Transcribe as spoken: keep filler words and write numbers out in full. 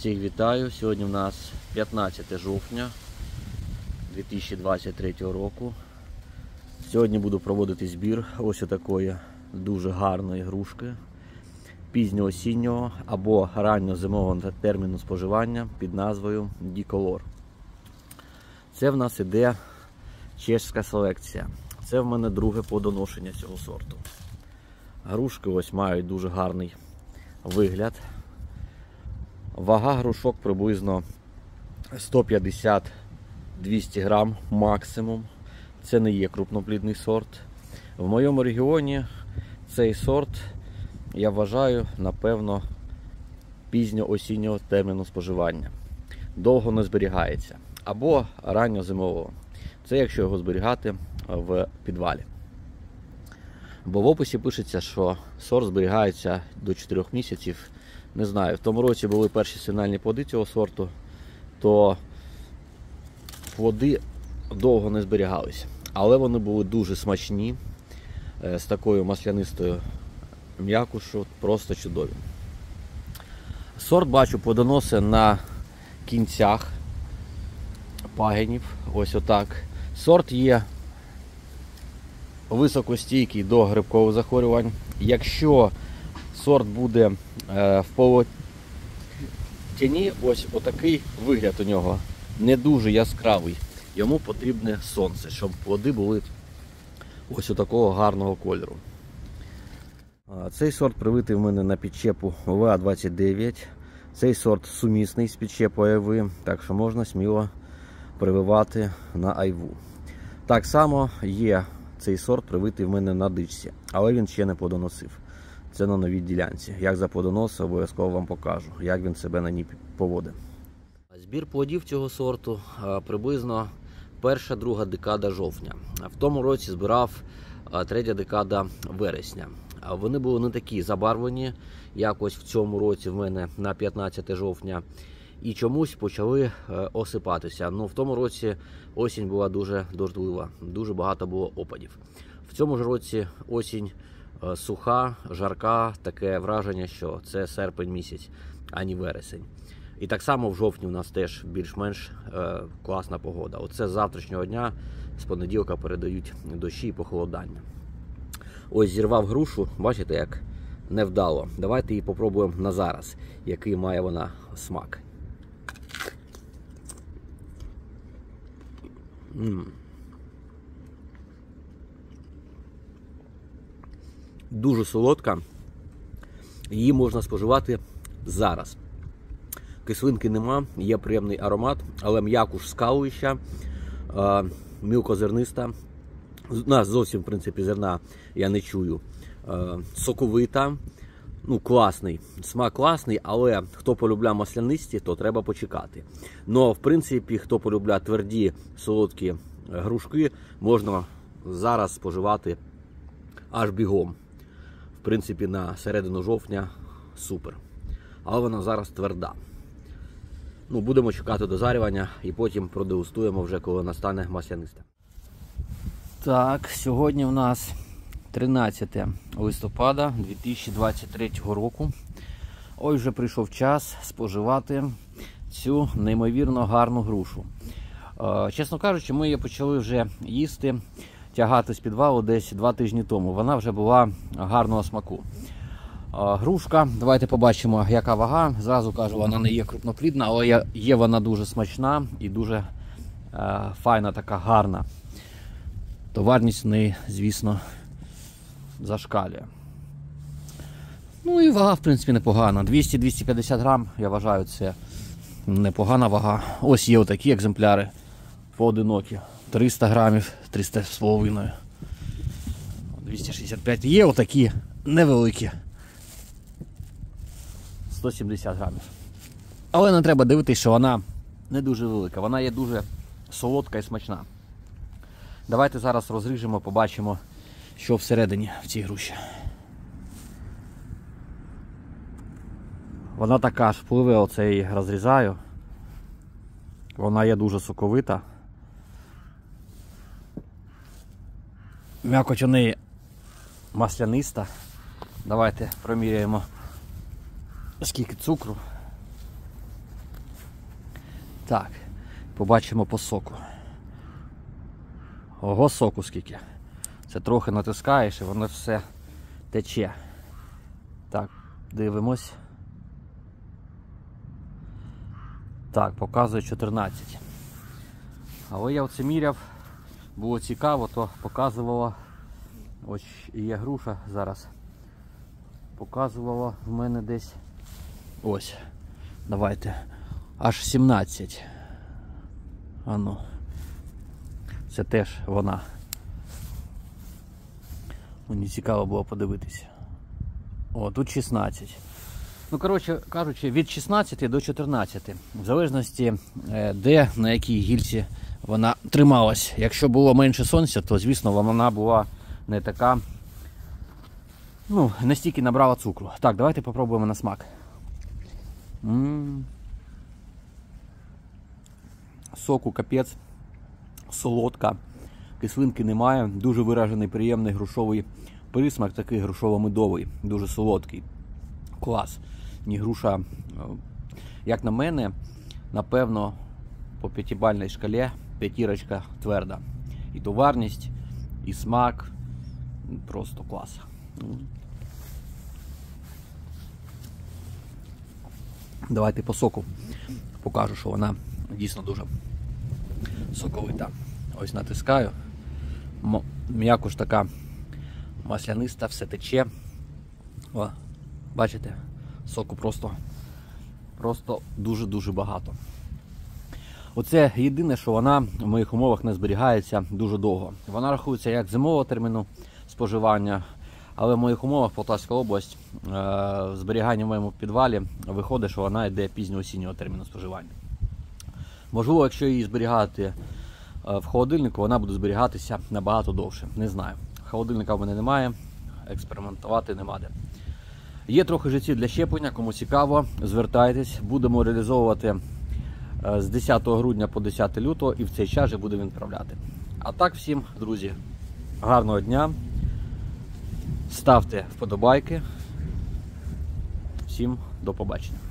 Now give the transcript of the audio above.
Всіх вітаю! Сьогодні у нас п'ятнадцяте жовтня дві тисячі двадцять третього року. Сьогодні буду проводити збір ось такої дуже гарної грушки пізньоосіннього або ранньозимового терміну споживання під назвою Діколор. Це в нас іде чеська селекція. Це в мене друге плодоношення цього сорту. Грушки ось мають дуже гарний вигляд. Вага грушок приблизно сто п'ятдесят - двісті грам максимум. Це не є крупноплідний сорт. В моєму регіоні цей сорт, я вважаю, напевно, пізньо-осіннього терміну споживання. Довго не зберігається. Або ранньозимового. Це якщо його зберігати в підвалі. Бо в описі пишеться, що сорт зберігається до чотирьох місяців. Не знаю, в тому році були перші сигнальні плоди цього сорту, то плоди довго не зберігалися. Але вони були дуже смачні, з такою маслянистою м'якушу, просто чудові. Сорт, бачу, плодоносить на кінцях пагінів, ось отак. Сорт є високостійкий до грибкових захворювань. Якщо сорт буде е, в полутіні, ось отакий вигляд у нього, не дуже яскравий. Йому потрібне сонце, щоб плоди були ось такого гарного кольору. Цей сорт привитий в мене на підчепу В А двадцять дев'ять. Цей сорт сумісний з підчепою Айви, так що можна сміло прививати на Айву. Так само є цей сорт привитий в мене на дичці, але він ще не плодоносив. Це на новій ділянці. Як заплодоносить, обов'язково вам покажу, як він себе на ній поводить. Збір плодів цього сорту приблизно перша-друга декада жовтня. В тому році збирав третя декада вересня. Вони були не такі забарвлені, як ось в цьому році в мене на п'ятнадцяте жовтня. І чомусь почали осипатися. Ну, в тому році осінь була дуже дождлива, дуже багато було опадів. В цьому ж році осінь суха, жарка, таке враження, що це серпень місяць, а не вересень. І так само в жовтні у нас теж більш-менш е, класна погода. Оце з завтрашнього дня, з понеділка передають дощі і похолодання. Ось зірвав грушу, бачите, як невдало. Давайте її попробуємо на зараз, який має вона смак. М-м. Дуже солодка, її можна споживати зараз. Кислинки нема, є приємний аромат, але м'якуш скалуюча, мілкозерниста, на зовсім, в принципі, зерна я не чую, соковита, ну, класний, смак класний, але хто полюбляє маслянисті, то треба почекати. Но, в принципі, хто полюбляє тверді, солодкі грушки, можна зараз споживати аж бігом. В принципі, на середину жовтня супер. Але вона зараз тверда. Ну, будемо чекати дозарювання і потім продегустуємо вже, коли настане масляниста. Так, сьогодні в нас тринадцяте листопада дві тисячі двадцять третього року. Ось вже прийшов час споживати цю неймовірно гарну грушу. Е, чесно кажучи, ми її почали вже їсти, тягати з підвалу десь два тижні тому. Вона вже була гарного смаку. Грушка, давайте побачимо, яка вага. Зразу кажу, вона не є крупноплідна, але є вона дуже смачна і дуже е, файна, така гарна. Товарність в неї, звісно, зашкалює. Ну і вага, в принципі, непогана. двісті - двісті п'ятдесят грам, я вважаю, це непогана вага. Ось є отакі екземпляри поодинокі. триста грамів, триста з половиною. двісті шістдесят п'ять. Є отакі невеликі. сто сімдесят грамів. Але не треба дивитися, що вона не дуже велика. Вона є дуже солодка і смачна. Давайте зараз розріжемо, побачимо, що всередині в цій груші. Вона така ж впливе, оце її розрізаю. Вона є дуже соковита. М'якоть у неї масляниста. Давайте проміряємо, скільки цукру. Так, побачимо по соку. Ого, соку скільки. Це трохи натискаєш і воно все тече. Так, дивимось. Так, показує чотирнадцять. Але я оце міряв, було цікаво, то показувало, ось є груша зараз, показувало в мене десь, ось, давайте, аж сімнадцять. Ану, це теж вона. Мені цікаво було подивитися. О, тут шістнадцять. Ну, коротше кажучи, від шістнадцяти до чотирнадцяти. В залежності, де, на якій гільці вона трималась. Якщо було менше сонця, то, звісно, вона була не така, ну, не стільки набрала цукру. Так, давайте попробуємо на смак. М-м-м. Соку капець, солодка, кислинки немає, дуже виражений приємний грушовий присмак, такий грушово-медовий, дуже солодкий. Клас. Ні, груша, як на мене, напевно, по п'ятибальній шкалі п'ятірочка тверда. І товарність, і смак, просто клас. Давайте по соку покажу, що вона дійсно дуже соковита. Ось натискаю. М'якуш така масляниста, все тече. О, бачите? Соку просто просто дуже-дуже багато. Оце єдине, що вона в моїх умовах не зберігається дуже довго. Вона рахується як зимового терміну споживання, але в моїх умовах Полтавська область, е зберігання в моєму підвалі виходить, що вона йде пізньо-осіннього терміну споживання. Можливо, якщо її зберігати в холодильнику, вона буде зберігатися набагато довше. Не знаю. Холодильника в мене немає, експериментувати нема де. Є трохи житів для щеплення, кому цікаво, звертайтесь. Будемо реалізовувати з десятого грудня по десяте лютого і в цей час же будемо відправляти. А так всім, друзі, гарного дня. Ставте вподобайки. Всім до побачення.